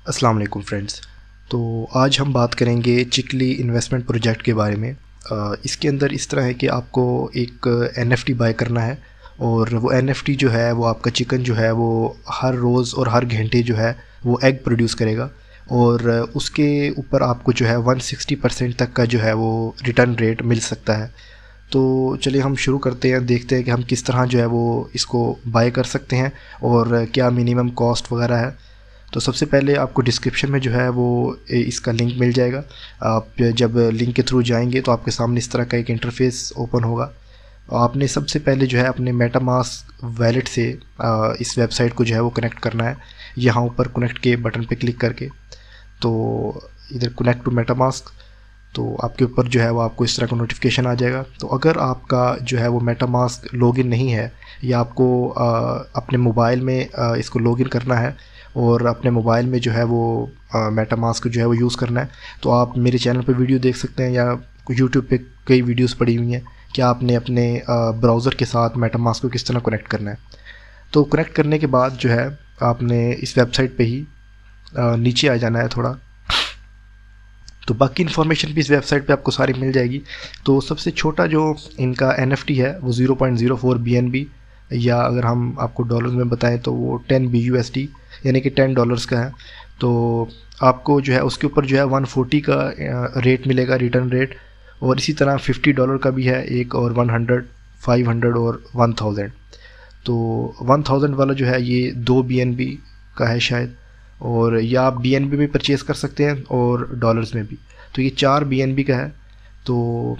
अस्सलाम वालेकुम फ्रेंड्स। तो आज हम बात करेंगे चिकली इन्वेस्टमेंट प्रोजेक्ट के बारे में। इसके अंदर इस तरह है कि आपको एक एनएफटी बाय करना है और वो एनएफटी जो है वो आपका चिकन जो है वो हर रोज़ और हर घंटे जो है वो एग प्रोड्यूस करेगा और उसके ऊपर आपको जो है 160% तक का जो है वो रिटर्न रेट मिल सकता है। तो चलिए हम शुरू करते हैं, देखते हैं कि हम किस तरह जो है वो इसको बाय कर सकते हैं और क्या मिनिमम कॉस्ट वगैरह है। तो सबसे पहले आपको डिस्क्रिप्शन में जो है वो इसका लिंक मिल जाएगा। आप जब लिंक के थ्रू जाएंगे तो आपके सामने इस तरह का एक इंटरफेस ओपन होगा। आपने सबसे पहले जो है अपने मेटामास्क वैलेट से इस वेबसाइट को जो है वो कनेक्ट करना है, यहाँ ऊपर कनेक्ट के बटन पे क्लिक करके। तो इधर कनेक्ट टू मेटामास्क, तो आपके ऊपर जो है वो आपको इस तरह का नोटिफिकेशन आ जाएगा। तो अगर आपका जो है वो मेटामास्क लॉगिन नहीं है या आपको अपने मोबाइल में इसको लॉगिन करना है और अपने मोबाइल में जो है वो मेटामास्क जो है वो यूज़ करना है, तो आप मेरे चैनल पे वीडियो देख सकते हैं या यूट्यूब पे कई वीडियोस पड़ी हुई हैं कि आपने अपने ब्राउज़र के साथ मेटामास्क को किस तरह कनेक्ट करना है। तो कनेक्ट करने के बाद जो है आपने इस वेबसाइट पे ही नीचे आ जाना है थोड़ा। तो बाकी इन्फॉर्मेशन भी इस वेबसाइट पे आपको सारी मिल जाएगी। तो सबसे छोटा जो इनका NFT है वो 0.04 BNB, या अगर हम आपको डॉलर्स में बताएं तो वो 10 BUSD यानी कि $10 का है। तो आपको जो है उसके ऊपर जो है 140 का रेट मिलेगा, रिटर्न रेट, और इसी तरह $50 का भी है एक, और 100, 500 और 1000। तो 1000 वाला जो है ये 2 BNB का है शायद, और या आप BNB में परचेज़ कर सकते हैं और डॉलर्स में भी। तो ये 4 BNB का है। तो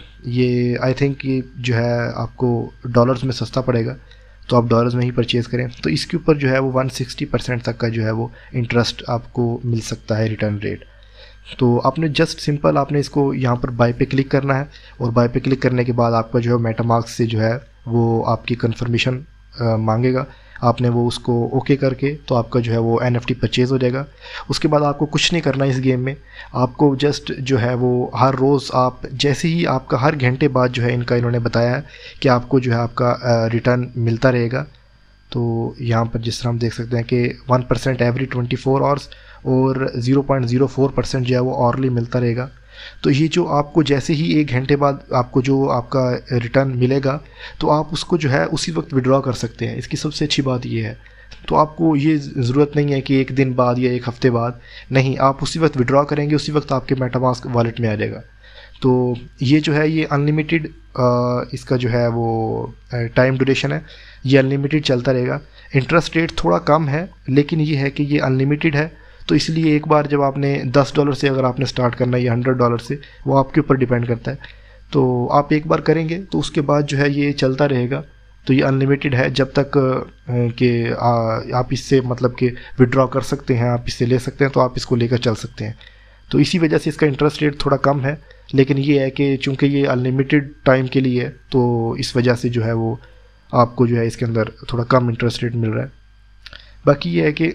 ये आई थिंक ये जो है आपको डॉलर्स में सस्ता पड़ेगा, तो आप डॉलर्स में ही परचेज़ करें। तो इसके ऊपर जो है वो 160% तक का जो है वो इंटरेस्ट आपको मिल सकता है, रिटर्न रेट। तो आपने जस्ट सिंपल आपने इसको यहाँ पर बाय पे क्लिक करना है, और बाय पे क्लिक करने के बाद आपका जो है मेटामास्क से जो है वो आपकी कंफर्मेशन मांगेगा। आपने वो उसको ओके करके तो आपका जो है वो NFT परचेज़ हो जाएगा। उसके बाद आपको कुछ नहीं करना इस गेम में, आपको जस्ट जो है वो हर रोज़ आप जैसे ही आपका हर घंटे बाद जो है इनका इन्होंने बताया है कि आपको जो है आपका रिटर्न मिलता रहेगा। तो यहाँ पर जिस तरह हम देख सकते हैं कि 1% एवरी 24 आवर्स और 0.04% जो है वो ऑरली मिलता रहेगा। तो ये जो आपको जैसे ही एक घंटे बाद आपको जो आपका रिटर्न मिलेगा तो आप उसको जो है उसी वक्त विड्रॉ कर सकते हैं। इसकी सबसे अच्छी बात ये है। तो आपको ये ज़रूरत नहीं है कि एक दिन बाद या एक हफ़्ते बाद, नहीं, आप उसी वक्त विड्रॉ करेंगे, उसी वक्त आपके मेटामास्क वॉलेट में आ जाएगा। तो ये जो है ये अनलिमिटेड इसका जो है वो टाइम ड्यूरेशन है, ये अनलिमिटेड चलता रहेगा। इंटरेस्ट रेट थोड़ा कम है, लेकिन ये है कि ये अनलिमिटेड है। तो इसलिए एक बार जब आपने $10 से अगर आपने स्टार्ट करना है या $100 से, वो आपके ऊपर डिपेंड करता है। तो आप एक बार करेंगे तो उसके बाद जो है ये चलता रहेगा। तो ये अनलिमिटेड है जब तक कि आप इससे मतलब कि विड्रॉ कर सकते हैं, आप इससे ले सकते हैं, तो आप इसको लेकर चल सकते हैं। तो इसी वजह से इसका इंटरेस्ट रेट थोड़ा कम है, लेकिन ये है कि चूँकि ये अनलिमिटेड टाइम के लिए है तो इस वजह से जो है वो आपको जो है इसके अंदर थोड़ा कम इंटरेस्ट रेट मिल रहा है। बाकी ये है कि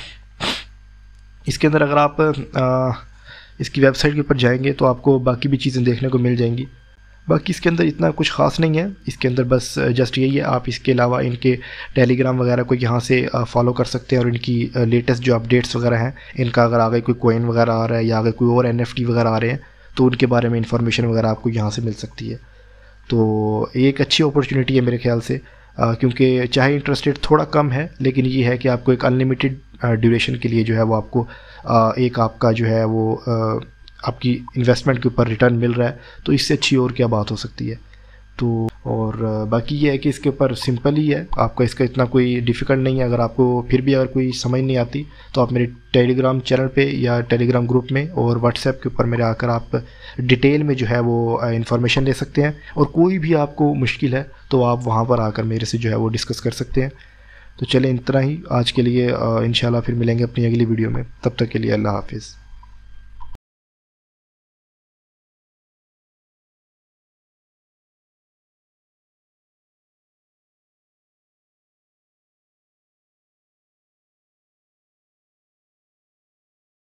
इसके अंदर अगर आप इसकी वेबसाइट के ऊपर जाएंगे तो आपको बाकी भी चीज़ें देखने को मिल जाएंगी। बाकी इसके अंदर इतना कुछ ख़ास नहीं है, इसके अंदर बस जस्ट यही है। आप इसके अलावा इनके टेलीग्राम वगैरह को यहाँ से फॉलो कर सकते हैं, और इनकी लेटेस्ट जो अपडेट्स वगैरह हैं, इनका अगर आगे कोई कॉइन वगैरह आ रहा है या अगर कोई और NFT वगैरह आ रहे हैं तो उनके बारे में इंफॉर्मेशन वगैरह आपको यहाँ से मिल सकती है। तो ये एक अच्छी अपॉर्चुनिटी है मेरे ख्याल से, क्योंकि चाहे इंटरेस्ट रेट थोड़ा कम है, लेकिन ये है कि आपको एक अनलिमिटेड ड्यूरेशन के लिए जो है वो आपको एक आपका जो है वो आपकी इन्वेस्टमेंट के ऊपर रिटर्न मिल रहा है। तो इससे अच्छी और क्या बात हो सकती है। तो और बाकी ये है कि इसके ऊपर सिंपल ही है, आपका इसका इतना कोई डिफ़िकल्ट नहीं है। अगर आपको फिर भी अगर कोई समझ नहीं आती तो आप मेरे टेलीग्राम चैनल पे या टेलीग्राम ग्रुप में और व्हाट्सएप के ऊपर मेरे आकर आप डिटेल में जो है वो इन्फॉर्मेशन ले सकते हैं, और कोई भी आपको मुश्किल है तो आप वहाँ पर आकर मेरे से जो है वो डिस्कस कर सकते हैं। तो चलें इतना ही आज के लिए, इंशाल्लाह फिर मिलेंगे अपनी अगली वीडियो में। तब तक के लिए अल्लाह हाफिज़।